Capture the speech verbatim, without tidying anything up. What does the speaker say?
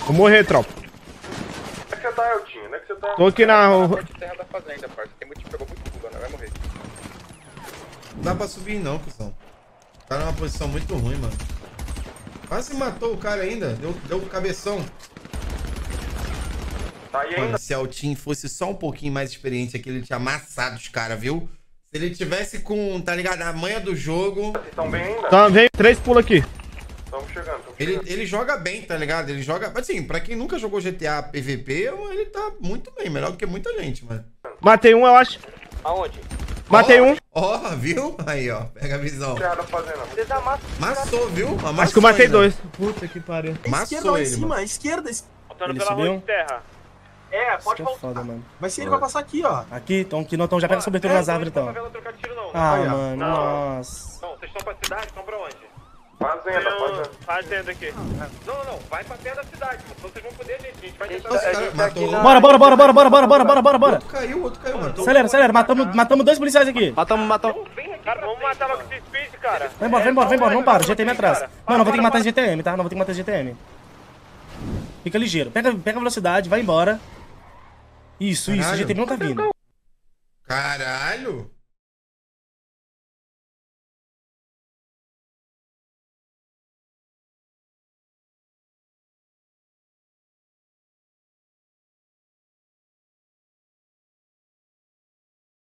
Vou morrer, tropa. Onde é que você tá, Eltinho? Onde é que você tá? Tô aqui na rua. Terra da fazenda, parça. Tem muito, pegou muito fuga, não vai morrer. Não dá pra subir não, cuzão. Tá numa posição muito ruim, mano. Quase matou o cara ainda. Deu, deu cabeção. Tá aí Mano, ainda? se o Altim fosse só um pouquinho mais experiente aqui, ele tinha amassado os caras, viu? Se ele tivesse com, tá ligado, a manha do jogo... Vocês estão bem ainda? Tá, vem, três pula aqui. Estamos chegando, estamos Ele, chegando. ele joga bem, tá ligado? Ele joga... Assim, pra quem nunca jogou G T A P V P, ele tá muito bem. Melhor do que muita gente, mano. Matei um, eu acho. Aonde? Matei Ó, um. Ó, viu? Aí, ó. Pega a visão. Terra da fazenda. Vocês amassam. Amassou, viu? Amassou Acho que eu matei ainda. dois. Puta que pariu. Amassou lá em ele, cima, mano. à esquerda. es- Voltando Ele pela subiu? rua de terra. É, Isso pode que é voltar. foda, mano. Vai ser ele vai passar aqui, ó. Aqui, então, aqui não, então já pega essa cobertura É, nas árvores, não então. vai pra trocar tiro, não. Ah, Aí, ó. mano, Não. nossa. Não, vocês estão pra cidade? Estão pra onde? Fazenda, fazenda. Fazenda aqui. Não, não, não. Vai pra perto da cidade, mano. Senão vocês vão poder, gente. A gente vai tentar... Nossa, cara, matou um. Bora, bora, bora, bora, bora, bora, bora, bora, bora, bora. Outro caiu, outro caiu, mano. Acelera, acelera, matamos, matamos dois policiais aqui. Matamos, matamos. Cara, vamos matar logo esse speed, cara. Vai embora, vai embora, vai embora, não para, G T M atrás. Não, não vou ter que matar esse G T M, tá? Não vou ter que matar esse G T M. Fica ligeiro, pega, pega a velocidade, vai embora. Isso, isso, o Caralho. G T M não tá vindo. Caralho.